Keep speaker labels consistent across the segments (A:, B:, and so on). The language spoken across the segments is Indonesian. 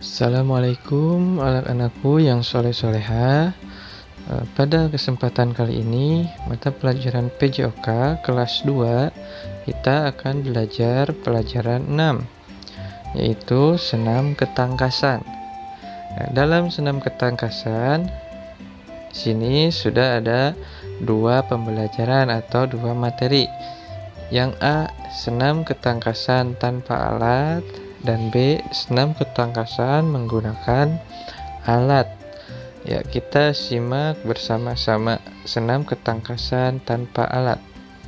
A: Assalamualaikum anak-anakku yang soleh-soleha. Pada kesempatan kali ini, mata pelajaran PJOK kelas 2, kita akan belajar pelajaran 6, yaitu senam ketangkasan. Dalam senam ketangkasan, di sini sudah ada dua pembelajaran atau dua materi. Yang A, senam ketangkasan tanpa alat, dan B, senam ketangkasan menggunakan alat. Ya, kita simak bersama-sama senam ketangkasan tanpa alat.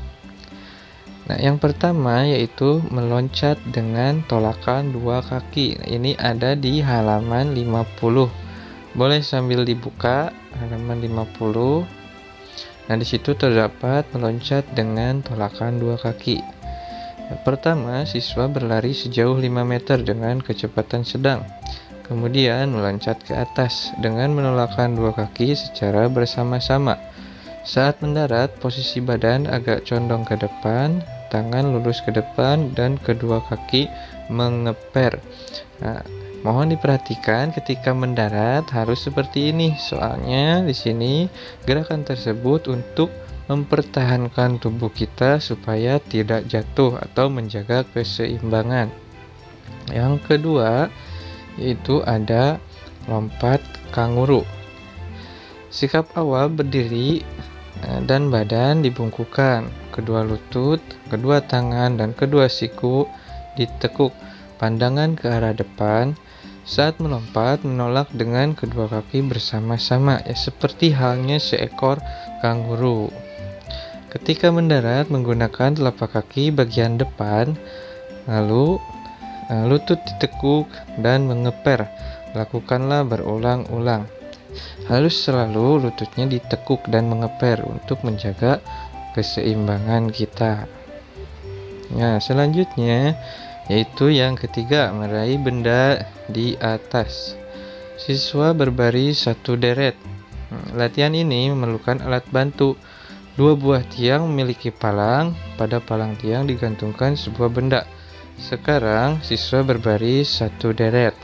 A: Nah, yang pertama yaitu meloncat dengan tolakan dua kaki. Ini ada di halaman 50. Boleh sambil dibuka halaman 50. Nah, di situ terdapat meloncat dengan tolakan dua kaki. Pertama, siswa berlari sejauh 5 meter dengan kecepatan sedang. Kemudian meloncat ke atas dengan menolakkan dua kaki secara bersama-sama. Saat mendarat, posisi badan agak condong ke depan, tangan lurus ke depan, dan kedua kaki mengeper. Nah, mohon diperhatikan ketika mendarat harus seperti ini. Soalnya di sini gerakan tersebut untuk mempertahankan tubuh kita supaya tidak jatuh atau menjaga keseimbangan. Yang kedua yaitu ada lompat kanguru. Sikap awal berdiri dan badan dibungkukkan, kedua lutut, kedua tangan, dan kedua siku ditekuk, pandangan ke arah depan. Saat melompat, menolak dengan kedua kaki bersama-sama, ya seperti halnya seekor kanguru. Ketika mendarat, menggunakan telapak kaki bagian depan, lalu lutut ditekuk dan mengeper. Lakukanlah berulang-ulang. Harus selalu lututnya ditekuk dan mengeper untuk menjaga keseimbangan kita. Nah, selanjutnya yaitu yang ketiga, meraih benda di atas. Siswa berbaris satu deret. Latihan ini memerlukan alat bantu. Dua buah tiang memiliki palang. Pada palang tiang digantungkan sebuah benda. Sekarang siswa berbaris satu deret.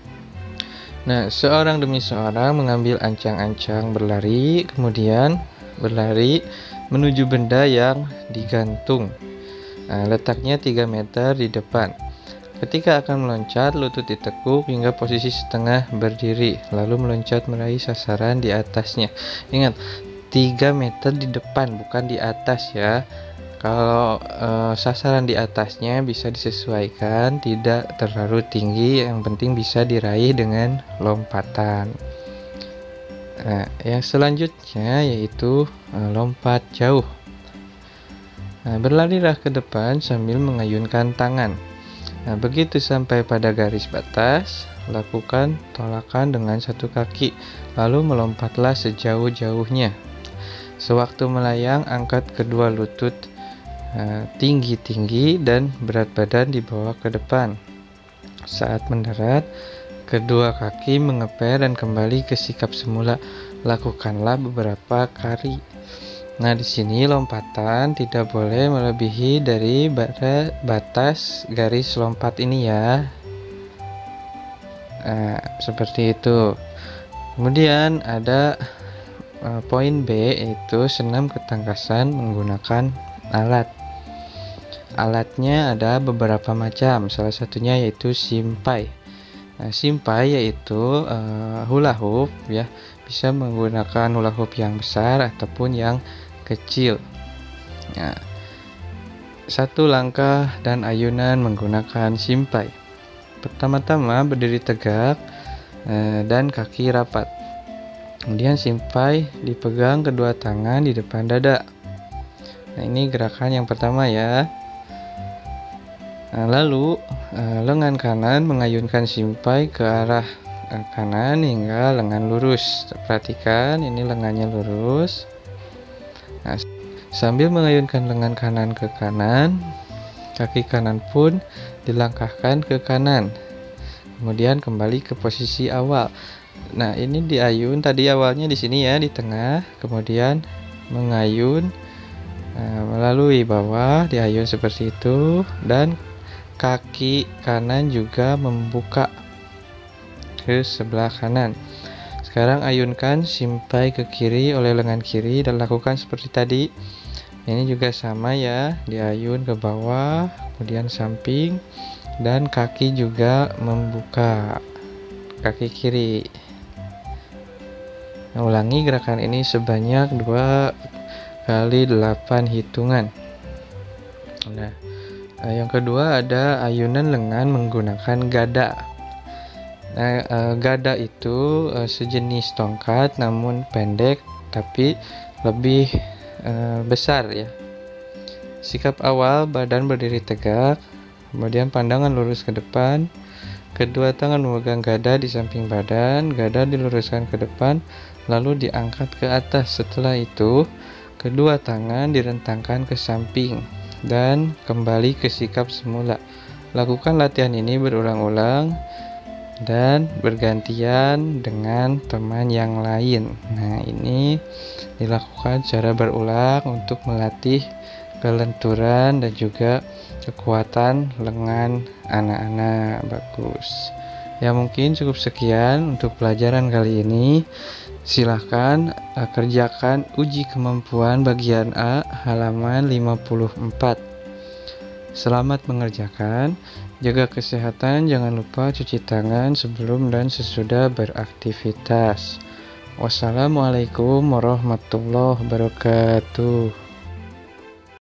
A: Nah, seorang demi seorang mengambil ancang-ancang berlari, kemudian berlari menuju benda yang digantung. Nah, letaknya 3 meter di depan. Ketika akan meloncat, lutut ditekuk hingga posisi setengah berdiri, lalu meloncat meraih sasaran di atasnya. Ingat, 3 meter di depan, bukan di atas ya. Kalau sasaran di atasnya bisa disesuaikan, tidak terlalu tinggi, yang penting bisa diraih dengan lompatan. Nah, yang selanjutnya yaitu lompat jauh. Nah, berlarilah ke depan sambil mengayunkan tangan. Nah, begitu sampai pada garis batas, lakukan tolakan dengan satu kaki, lalu melompatlah sejauh-jauhnya. Sewaktu melayang, angkat kedua lutut tinggi-tinggi dan berat badan dibawa ke depan. Saat mendarat, kedua kaki mengeper dan kembali ke sikap semula. Lakukanlah beberapa kali. Nah, di sini lompatan tidak boleh melebihi dari batas garis lompat ini ya. Nah, seperti itu. Kemudian ada poin B, yaitu senam ketangkasan menggunakan alat. Alatnya ada beberapa macam, salah satunya yaitu simpai. Nah, simpai yaitu hula hoop ya, bisa menggunakan hula hoop yang besar ataupun yang kecil. Nah, satu langkah dan ayunan menggunakan simpai. Pertama-tama berdiri tegak dan kaki rapat. Kemudian simpai dipegang kedua tangan di depan dada. Nah, ini gerakan yang pertama ya. Nah, lalu lengan kanan mengayunkan simpai ke arah kanan hingga lengan lurus. Perhatikan, ini lengannya lurus. Nah, sambil mengayunkan lengan kanan ke kanan, kaki kanan pun dilangkahkan ke kanan. Kemudian kembali ke posisi awal. Nah, ini diayun tadi awalnya di sini ya, di tengah, kemudian mengayun melalui bawah, diayun seperti itu, dan kaki kanan juga membuka ke sebelah kanan. Sekarang ayunkan simpai ke kiri oleh lengan kiri dan lakukan seperti tadi. Ini juga sama ya, diayun ke bawah, kemudian samping, dan kaki juga membuka, kaki kiri. Nah, ulangi gerakan ini sebanyak 2 kali 8 hitungan. Nah, yang kedua ada ayunan lengan menggunakan gada. Nah, gada itu sejenis tongkat namun pendek tapi lebih besar ya. Sikap awal, badan berdiri tegak, kemudian pandangan lurus ke depan, kedua tangan memegang gada di samping badan, gada diluruskan ke depan, lalu diangkat ke atas. Setelah itu, kedua tangan direntangkan ke samping dan kembali ke sikap semula. Lakukan latihan ini berulang-ulang dan bergantian dengan teman yang lain. Nah, ini dilakukan secara berulang untuk melatih kelenturan dan juga kekuatan lengan anak-anak. Bagus. Ya, mungkin cukup sekian untuk pelajaran kali ini. Silahkan kerjakan uji kemampuan bagian A halaman 54. Selamat mengerjakan. Jaga kesehatan, jangan lupa cuci tangan sebelum dan sesudah beraktivitas. Wassalamualaikum warahmatullahi wabarakatuh.